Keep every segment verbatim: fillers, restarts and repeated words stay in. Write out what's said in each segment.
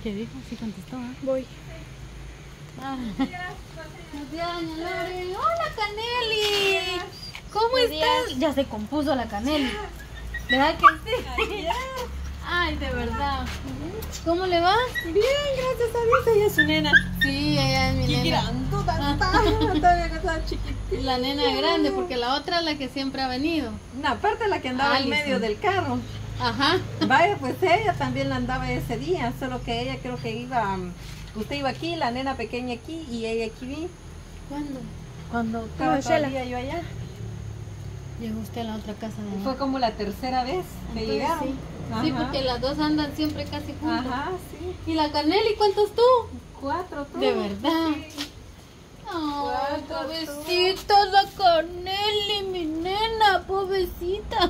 ¿Qué dijo? Sí contestó, ¿eh? Voy. Ah. Buenos días, doña Lore. Hola, Caneli. ¿Cómo estás? Ya se compuso la Caneli. ¿Verdad que sí? Ay, de verdad. ¿Cómo le va? Bien, gracias a Dios. Ella es su nena. Sí, ella es mi Qué nena. grandota está. Todavía que está chiquitita. La nena grande, porque la otra es la que siempre ha venido. Una aparte la que andaba Alison. en medio del carro. Ajá. Vaya, pues ella también la andaba ese día, solo que ella creo que iba, usted iba aquí, la nena pequeña aquí y ella aquí vi. ¿Cuándo? Cuando estaba todavía yo allá. Llegó usted a la otra casa de Fue como la tercera vez que Entonces, llegaron. sí. Ajá. Sí, porque las dos andan siempre casi juntas. Ajá, sí. ¿Y la Caneli cuántos tú? Cuatro, tú. De verdad. Sí. Ay, Cuatro, pobrecita la Caneli, mi nena, pobrecita.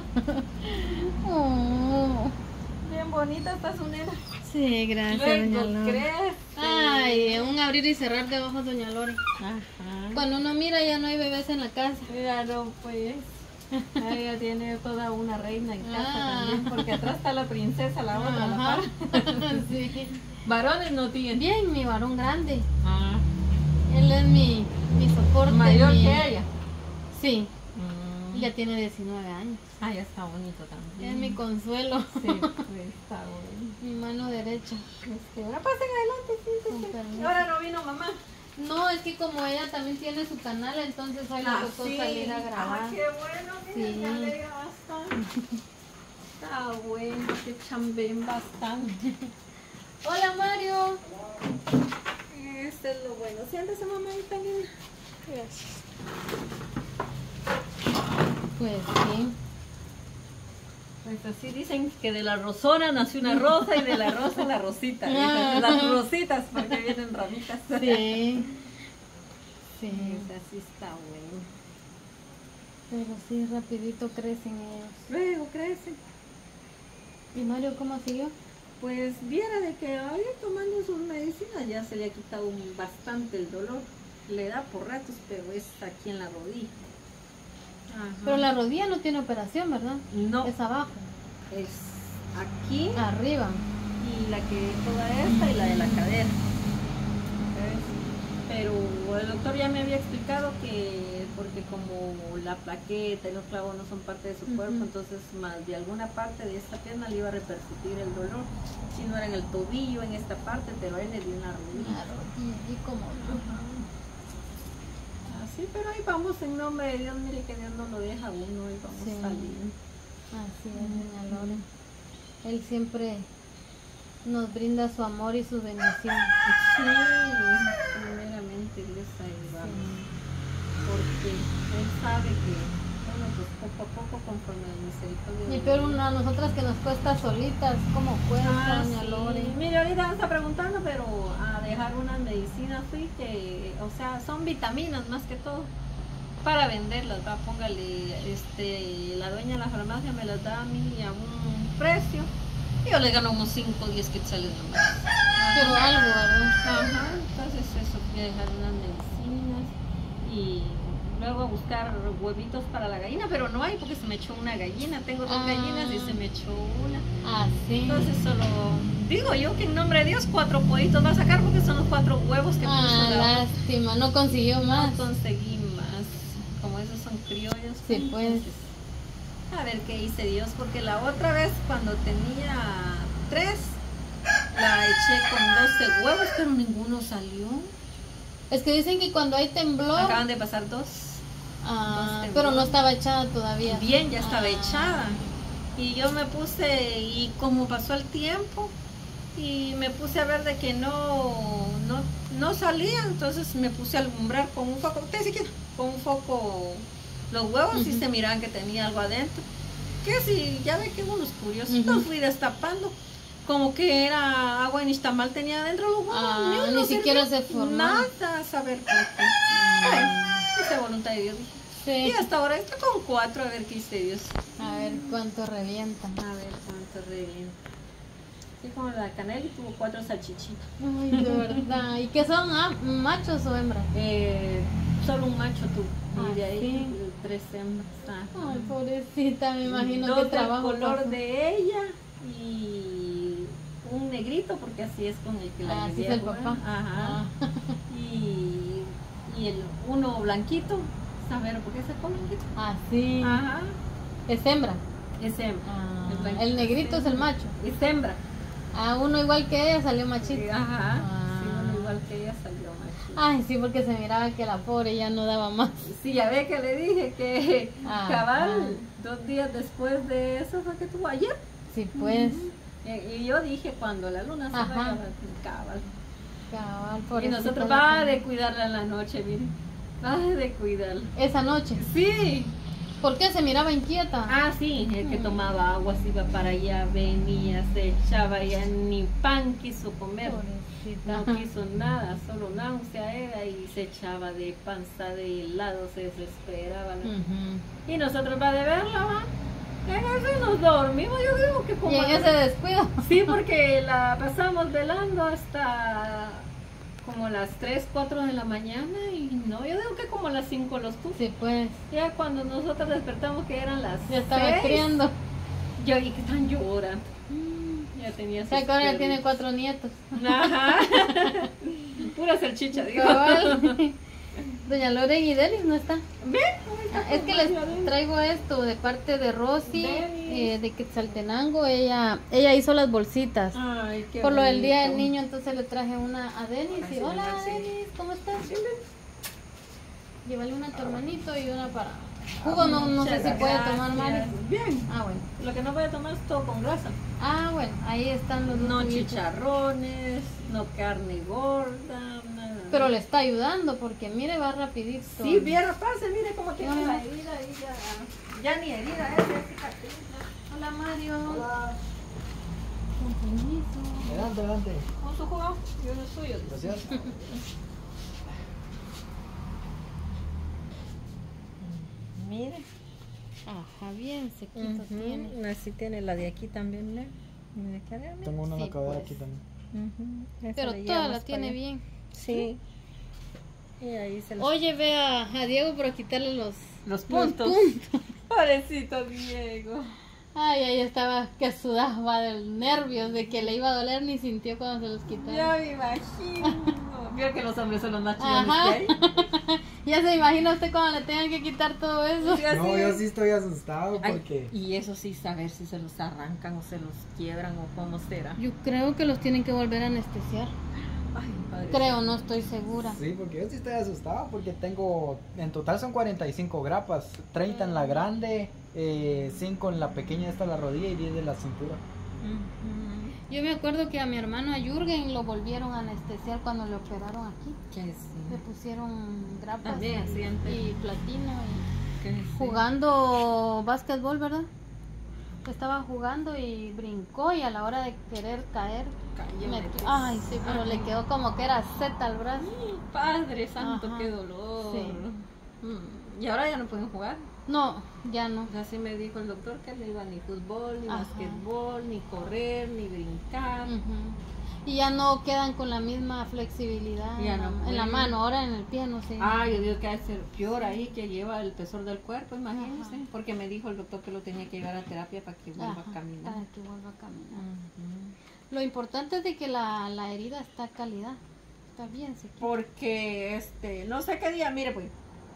Oh. Bien bonita está su nena. Sí, gracias, Luego doña Lore. crece. Ay, un abrir y cerrar de ojos, doña Lore. Ajá. Cuando uno mira ya no hay bebés en la casa. Claro, pues. Ella tiene toda una reina en casa Ah. también, porque atrás está la princesa, la otra, la Ajá. par. Sí. Varones no tienen. Bien, mi varón grande. Ah. Él es mi, mi soporte. Mayor mi- que ella. Sí, Mm. ya tiene diecinueve años. Ah, ya está bonito también. Es mi consuelo. Sí, pues está bueno. Mi mano derecha. Este, ahora pasen adelante, sí, Con sí, sí. permiso. Ahora no vino mamá. No, es que como ella también tiene su canal, entonces hoy le tocó sí. salir a grabar. Ah, qué bueno, mira, Sí. me alegra bastante. Está bueno, que chambeen bastante. Hola, Mario. Este es lo bueno. Siéntese, mamá, ahí está linda. Gracias. Pues sí. Pues así dicen que de la rosona nació una rosa y de la rosa la rosita. Dicen, de las rositas, porque vienen ramitas. Sí. Sí. Pues así está bueno. Pero sí, rapidito crecen ellos. Luego crecen. ¿Y Mario cómo siguió? Pues viera de que ahí tomando sus medicinas ya se le ha quitado un- bastante el dolor. Le da por ratos, pero es aquí en la rodilla. Ajá. Pero la rodilla no tiene operación, ¿verdad? No, Es abajo, es aquí arriba. y la que toda esta y la de la cadera. ¿Ves? Pero el doctor ya me había explicado que porque como la plaqueta y los clavos no son parte de su cuerpo, Ujú. entonces más de alguna parte de esta pierna le iba a repercutir el dolor. Si no era en el tobillo, en esta parte, pero a él le dio una rodilla. La rodilla, y como Ajá. Así, pero ahí vamos en nombre de Dios, mire que Dios no lo deja a uno y vamos Sí. saliendo. así es, doña Lore. Él siempre nos brinda su amor y su bendición. Sí, primeramente Dios ahí vamos. Porque Él sabe que, bueno, pues poco a poco, conforme a la misericordia de Y peor Dios. uno, a nosotras que nos cuesta solitas, ¿cómo cuesta, Ah, doña sí. Lore? Mire, ahorita me está preguntando, pero a dejar unas medicinas, fui que, o sea, son vitaminas más que todo, para venderlas, va, póngale, este, la dueña de la farmacia me las da a mí a un precio, y yo le gano unos cinco o diez quetzales nomás. Pero algo, ¿verdad? Ajá, entonces eso, fui a dejar unas medicinas, y luego a buscar huevitos para la gallina, pero no hay porque se me echó una gallina, tengo dos Ah. gallinas y se me echó una. Ah, sí. Entonces solo digo yo que en nombre de Dios cuatro pollitos va a sacar porque son los cuatro huevos que puso Ah, la otra. lástima, no consiguió más. No conseguí más. Como esos son criollos. Sí, pues. entonces, a ver qué hice Dios, porque la otra vez cuando tenía tres, la eché con doce huevos, pero ninguno salió. Es que dicen que cuando hay temblor, Acaban de pasar dos. ah, dos pero no temblores. estaba echada todavía. Bien, ya estaba Ah. echada. Y yo me puse, y como pasó el tiempo, y me puse a ver de que no, no, no salía, entonces me puse a alumbrar con un foco, usted si quiere, con un foco los huevos y Ujú. se miraban que tenía algo adentro. Que si, ya ve que uno es curioso, Ujú. entonces fui destapando, como que era agua y nixtamal tenía adentro los huevos. Ah, uno ni siquiera sirvió, se formó. Nada, a saber por qué. Bueno, esa voluntad de Dios, dije. Y Sí. hasta ahora estoy con cuatro, a ver qué hice Dios. A ver cuánto revienta. A ver cuánto revienta. Así como la Caneli tuvo cuatro salchichitas. Ay, de verdad. ¿Y qué son? Ah, ¿machos o hembras? Eh, solo un macho tuvo. Ah, Y de ahí sí. tres hembras. Ajá. Ay, pobrecita, me imagino Dos que del trabajo color pasó. de ella y un negrito, porque así es con el que la Ah, así llevé es el a jugar. papá. Ajá. Ah. Y, y el uno blanquito, ¿saber por qué sacó blanquito? Ah, sí. Ajá. Es hembra. Es hembra. Ah, El blanquito el negrito es el macho. Es hembra. Ah, uno igual que ella salió machito. Ajá. Ah. Sí, uno igual que ella salió machito. Ay, sí, porque se miraba que la pobre ya no daba más. Sí, ya ve que le dije que Ajá. cabal, dos días después de eso fue que tuvo ayer. Sí, pues. Y, y yo dije cuando la luna se Ajá. vaya, cabal. Cabal, Y pobrecita nosotros la va pobre. de cuidarla en la noche, miren. Va de cuidarla. Esa noche. Sí. ¿Por qué se miraba inquieta? Ah, sí, el que tomaba agua, se iba para allá, venía, se echaba ya, ni pan quiso comer. Pobrecita. No quiso nada, solo náusea era y se echaba de panza de helado, se desesperaba. ¿no? Ujú. Y nosotros va de verla, va. En eso nos dormimos, yo digo que como... Y en ese descuido. Sí, porque la pasamos velando hasta como las tres, cuatro de la mañana y no, yo digo que como las cinco los puso. Sí, pues. Ya cuando nosotros despertamos que eran las Ya estaba seis, criando. yo y que están llorando. Ya tenía O sea, sus que ahora ya perritos. tiene cuatro nietos. Ajá. Pura salchicha, digo. Cabal. Doña Lore y Delis no está. ¿Ven? Ah, es que les traigo esto de parte de Rosy, Delis. eh, de Quetzaltenango. Ella ella hizo las bolsitas. Ay, qué Por lo del Día del bonito. Niño, entonces le traje una a Denis. Ay, Y sí, hola, sí. Denis, ¿cómo estás? Llévale una a tu hermanito y una para... Jugo no, no sé si Muchas puede tomar gracias. Mari. Bien. Ah, bueno. Lo que no voy a tomar es todo con grasa. Ah, bueno, ahí están los dos No juguitos. chicharrones, no carne gorda, nada. Pero le está ayudando porque mire, va rapidito. Sí, bien rapaz, mire cómo tiene Ah. la herida ahí ya. Ya ni herida es, ya cicatriz. Hola, Mario. Hola. Con permiso. Adelante, adelante. ¿Con su jugo? Y uno es suyo. Gracias. Mire. Ajá, bien, sequito tiene. Así tiene la de aquí también, ¿le? Mire, ¿qué haré? Tengo una en Sí, la cadera pues. aquí también. Ujú, esa Pero le toda llevamos la para tiene allá. bien. Sí. Y ahí se los, Oye, ve a, a Diego para quitarle los, los los puntos. puntos. Pobrecito Diego. Ay, ahí estaba que sudaba del nervios de que le iba a doler, ni sintió cuando se los quitaron. Ya me imagino. Vio que los hombres son los más chillones Ajá. que hay. Ya se imagina usted cuando le tengan que quitar todo eso. Sí, así No, yo es. sí estoy asustado Ay, porque... y eso sí, saber si se los arrancan o se los quiebran o cómo será. Yo creo que los tienen que volver a anestesiar. Ay, padre. Creo, no estoy segura. Sí, porque yo sí estoy asustado porque tengo... En total son cuarenta y cinco grapas. treinta en la grande, eh, cinco en la pequeña, esta la rodilla y diez de la cintura. Ujú. Yo me acuerdo que a mi hermano, a Jürgen, lo volvieron a anestesiar cuando le operaron aquí. Que Le sí. pusieron grapas También, y, siempre. y platino y Que sí. jugando básquetbol, ¿verdad? Estaba jugando y brincó y a la hora de querer caer, Cállate, metió- pues. ay sí, pero Ay. le quedó como que era Z al brazo. Padre santo, Ajá. qué dolor. Sí. Mm, Y ahora ya no pueden jugar. No, ya no. Así me dijo el doctor que no iba ni fútbol, ni Ajá. basquetbol, ni correr, ni brincar. Ujú. Y ya no quedan con la misma flexibilidad Ya en, la, no en la pueden. mano, ahora en el pie no sé. Ah, yo digo que ha de ser peor ahí que lleva el peso del cuerpo, imagínense. Ajá. Porque me dijo el doctor que lo tenía que llevar a terapia para que vuelva Ajá, a caminar. para que vuelva a caminar. Ujú. Lo importante es de que la, la herida está a calidad. Está bien, se quita. Porque, este, no sé qué día, mire, pues,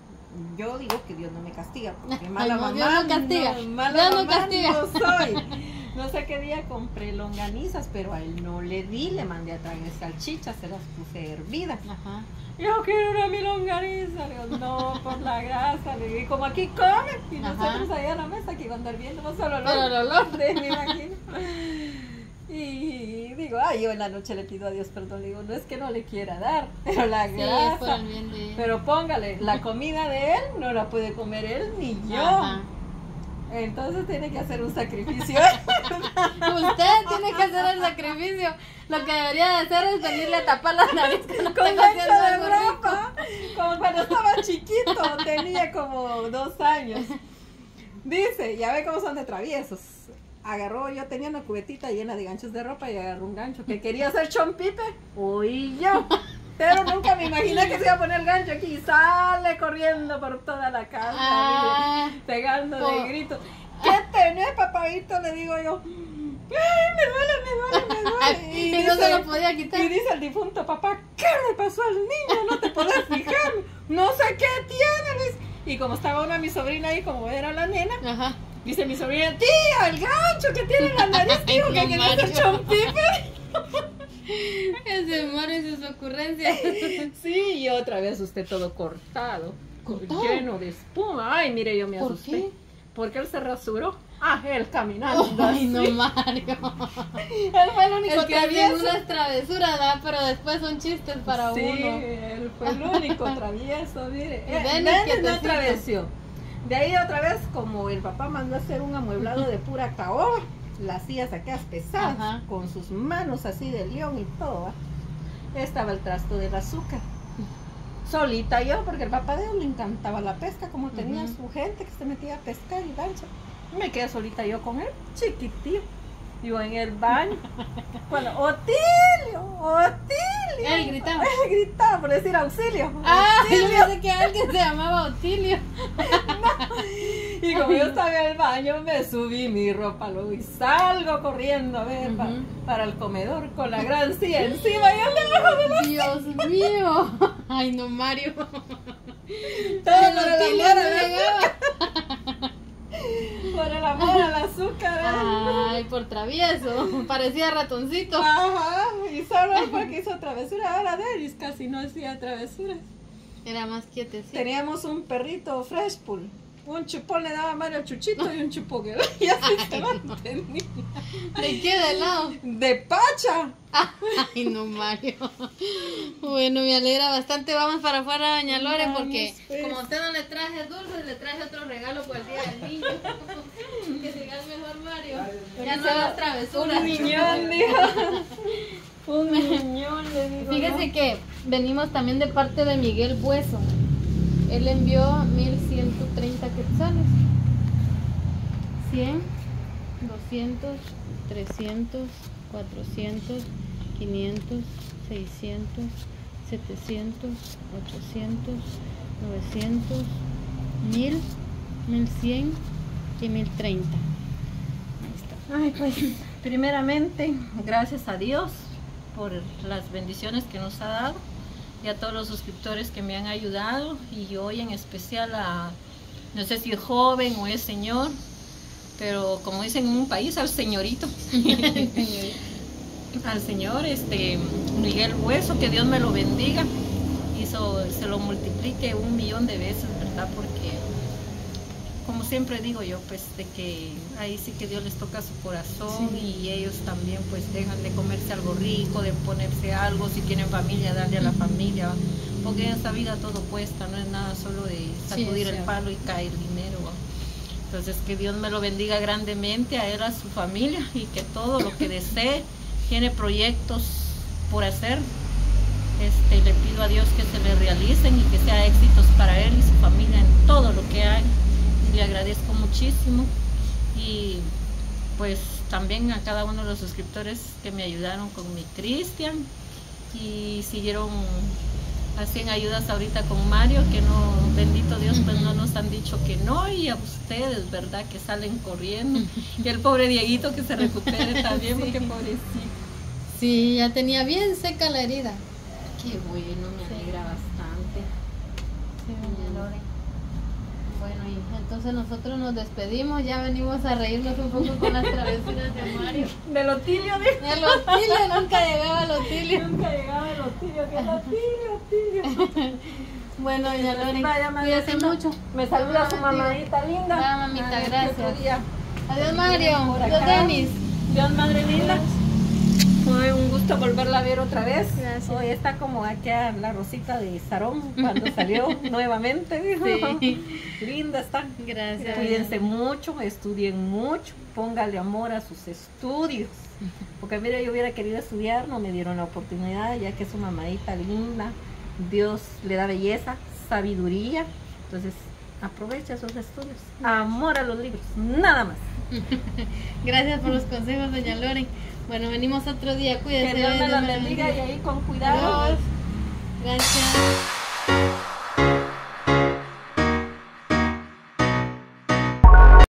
yo digo que Dios no me castiga, porque Ay, mala no, mamá, Dios no castiga. no, mala Dios no mamá castiga. no soy. No sé qué día compré longanizas, pero a él no le di, le mandé a traer salchichas, se las puse hervidas. Ajá. Yo quiero una mi longaniza, le digo, no, por la grasa, le digo, y como aquí comen, y Ajá. nosotros allá en la mesa que iban a andar viendo, no solo Pero el olor. de, me imagino. Y digo, ay, yo en la noche le pido a Dios perdón, le digo, no es que no le quiera dar, pero la Sí, es por grasa, el bien de... pero póngale, la comida de él no la puede comer él ni yo. Ajá. Entonces tiene que hacer un sacrificio. Usted tiene que hacer el sacrificio. Lo que debería de hacer es venirle a tapar la nariz cuando Con tenga gancho haciendo de algo rico. ropa, como cuando estaba chiquito, tenía como dos años. Dice, ya ve cómo son de traviesos. Agarró, yo tenía una cubetita llena de ganchos de ropa y agarró un gancho que quería hacer chompipe. Oí yo. Pero nunca me imaginé que se iba a poner el gancho aquí y sale corriendo por toda la casa, Ah, pegando por- de grito. ¿Qué tenés, papadito? Le digo yo. ¡Ay, me duele, me duele, me duele! Y, y no se lo podía quitar. Y dice el difunto papá, ¿qué le pasó al niño? No te podés fijar, no sé qué tiene. Dice. Y como estaba una mi sobrina ahí, como era la nena, Ajá. dice mi sobrina, tía, el gancho que tiene en la nariz, tío, Ay, que no, quiere hacer Mario. chompipe. Ese Mario y sus ocurrencias. Sí, y otra vez usted todo cortado, ¿Cortado? lleno de espuma. Ay, mire, yo me ¿Por asusté. qué? Porque él se rasuró. Ah, él caminando. Ay, no, así. Mario. Él fue el único Es que hacen travieso. unas travesuras, ¿verdad? Pero después son chistes para Sí, uno. él fue el único travieso, mire. Y Eh, Denis, Denis no quietecito. travesió. De ahí otra vez, como el papá mandó a hacer un amueblado de pura caoba, las sillas aquellas pesadas, Ajá. con sus manos así de león y todo, ¿va? Estaba el trasto del azúcar. Solita yo, porque el papá de él le encantaba la pesca, como tenía Ujú. su gente que se metía a pescar y lancha. Me quedé solita yo con él, chiquitillo. Yo en el baño. Cuando, Otilio, Otilio. Él gritaba. Él gritaba por decir auxilio. Ah, yo auxilio. pensé que alguien se llamaba Otilio. Y como yo estaba en el baño, me subí mi ropa luego y salgo corriendo a ver pa- Ujú. para el comedor con la gran silla encima y él debajo de la Dios mío. Ay, no, Mario. todo El por el Otilio amor no al llegaba. azúcar. Por el amor al azúcar. ¿eh? Ay, por travieso. Parecía ratoncito. Ajá, y solo porque hizo travesura. Ahora Denis casi no hacía travesuras. Era más quietecito. Teníamos un perrito fresh pool. Un chupón le daba a Mario Chuchito y un chupón que y así se mantenía. ¿De qué de lado? De pacha. Ay, no, Mario. Bueno, me alegra bastante. Vamos para afuera, doña Lore, Vamos, porque pues. como a usted no le traje dulces, le traje otro regalo por el día del niño. Que sigas mejor, Mario. Ya no hagas travesuras. Un niñón, dijo. Un niñón, le digo. Fíjese que venimos también de parte de Miguel Bueso. Él envió mil ciento treinta quetzales. cien, doscientos, trescientos, cuatrocientos, quinientos, seiscientos, setecientos, ochocientos, novecientos, mil, mil cien y mil treinta. Ay, pues, primeramente, gracias a Dios por las bendiciones que nos ha dado y a todos los suscriptores que me han ayudado y hoy en especial a, no sé si es joven o es señor, pero como dicen en un país, al señorito, al señor este Miguel Bueso, que Dios me lo bendiga y so- se lo multiplique un millón de veces, ¿verdad? Porque como siempre digo yo, pues de que ahí sí que Dios les toca su corazón Sí. y ellos también pues dejan de comerse algo rico, de ponerse algo, si tienen familia, darle a la familia, porque en esta vida todo cuesta, no es nada solo de sacudir es el cierto. palo y caer dinero. ¿va? Entonces que Dios me lo bendiga grandemente a él, a su familia y que todo lo que desee, tiene proyectos por hacer, este, le pido a Dios que se le realicen y que sea éxitos para él y su familia en todo lo que hay. Le agradezco muchísimo y pues también a cada uno de los suscriptores que me ayudaron con mi Cristian y siguieron haciendo ayudas ahorita con Mario, que no, bendito Dios, pues no nos han dicho que no, y a ustedes, ¿verdad? Que salen corriendo y el pobre Dieguito que se recupere también, Sí. porque pobrecito. Sí, ya tenía bien seca la herida. Qué bueno, me alegra bastante. Doña Lore. Bueno, y entonces nosotros nos despedimos, ya venimos a reírnos un poco con las travesuras de Mario. Del Otilio, de... El Otilio, nunca llegaba el Otilio. Nunca llegaba el Otilio, que el Otilio, Otilio. Bueno, doña Lore, Vaya, cuídese madrecita. mucho. Me saluda su mamadita linda. Va, mamita, A ver, gracias. ¿qué otro día? Adiós, Mario. Por Adiós, acá. Denis. Dios, madre linda. Fue un gusto volverla a ver otra vez. Gracias. Hoy está como aquí a la Rosita de Sarón cuando salió nuevamente. Dijo. Sí. Linda está. Gracias. Cuídense mucho, estudien mucho, póngale amor a sus estudios. Porque mira, yo hubiera querido estudiar, no me dieron la oportunidad, ya que es una mamadita linda. Dios le da belleza, sabiduría. Entonces, aprovecha sus estudios. Amor a los libros, nada más. Gracias por los consejos, doña Lore. Bueno, venimos otro día. Cuídense. Que Dios me la Dios bendiga y ahí con cuidado. Adiós. Gracias.